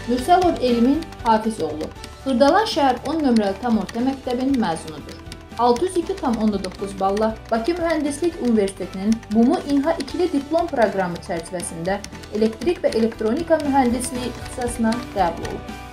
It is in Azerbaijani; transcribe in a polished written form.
Mürsəlov Elmin Hafizoğlu Xırdalan şəhər 10 nömrəli tam orta məktəbin məzunudur. 602,9 balla Bakı Mühəndislik Universitetinin BUMU İNHA 2-li diplom proqramı çərçivəsində elektrik və elektronika mühəndisliyi ixtisasına qəbul olub.